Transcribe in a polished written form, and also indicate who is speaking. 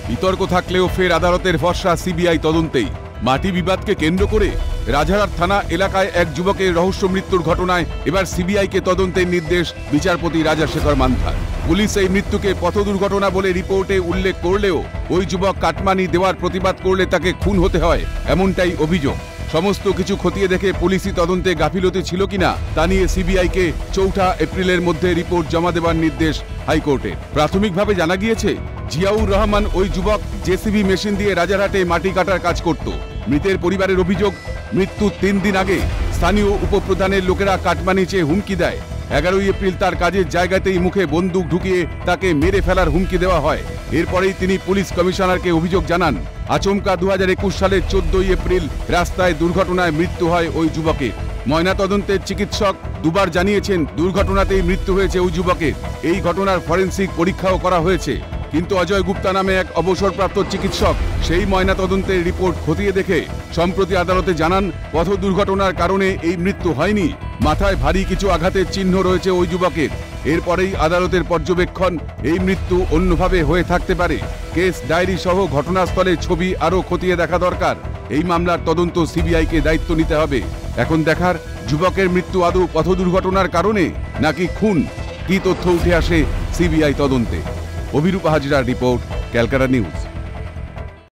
Speaker 1: বিতর্ক থাকলেও ফের আদালতের ভরসা সিবিআই তদন্তেই। মাটি বিবাদকে কেন্দ্র করে রাজারহাট থানা এলাকায় এক যুবকের রহস্য মৃত্যুর ঘটনায় এবার সিবিআইকে তদন্তের নির্দেশ বিচারপতি রাজাশেখর মান্ধার। পুলিশ এই মৃত্যুকে পথ দুর্ঘটনা বলে রিপোর্টে উল্লেখ করলেও ওই যুবক কাটমানি দেওয়ার প্রতিবাদ করলে তাকে খুন হতে হয়, এমনটাই অভিযোগ। সমস্ত কিছু খতিয়ে দেখে পুলিশি তদন্তে গাফিলতি ছিল কিনা তা নিয়ে সিবিআইকে 4 এপ্রিলের মধ্যে রিপোর্ট জমা দেওয়ার নির্দেশ হাইকোর্টের। প্রাথমিকভাবে জানা গিয়েছে, জিয়াউর রহমান ওই যুবক জেসিবি মেশিন দিয়ে রাজারহাটে মাটি কাটার কাজ করত। মৃতের পরিবারের অভিযোগ, মৃত্যুর 3 দিন আগে স্থানীয় উপপ্রধানের লোকেরা কাটমানি চেয়ে হুমকি দেয়। 11 এপ্রিল তার কাজের জায়গাতেই মুখে বন্দুক ঢুকিয়ে তাকে মেরে ফেলার হুমকি দেওয়া হয়। এরপরেই তিনি পুলিশ কমিশনারকে অভিযোগ জানান। আচমকা 2021 সালের 14 এপ্রিল রাস্তায় দুর্ঘটনায় মৃত্যু হয় ওই যুবকের। ময়নাতদন্তের চিকিৎসক দুবার জানিয়েছেন দুর্ঘটনাতেই মৃত্যু হয়েছে ওই যুবকের। এই ঘটনার ফরেনসিক পরীক্ষাও করা হয়েছে, কিন্তু অজয় গুপ্তা নামে এক অবসরপ্রাপ্ত চিকিৎসক সেই ময়নাতদন্তের রিপোর্ট খতিয়ে দেখে সম্প্রতি আদালতে জানান, পথ দুর্ঘটনার কারণে এই মৃত্যু হয়নি, মাথায় ভারী কিছু আঘাতের চিহ্ন রয়েছে ওই যুবকের। এরপরেই আদালতের পর্যবেক্ষণ, এই মৃত্যু অন্যভাবে হয়ে থাকতে পারে। কেস ডায়েরি সহ ঘটনাস্থলের ছবি আরও খতিয়ে দেখা দরকার। এই মামলার তদন্ত সিবিআইকে দায়িত্ব নিতে হবে। এখন দেখার, যুবকের মৃত্যু আদৌ পথ দুর্ঘটনার কারণে নাকি খুন। কি তথ্য উঠে আসে সিবিআই তদন্তে। অভিরূপা হাজরার রিপোর্ট, ক্যালকাটা নিউজ।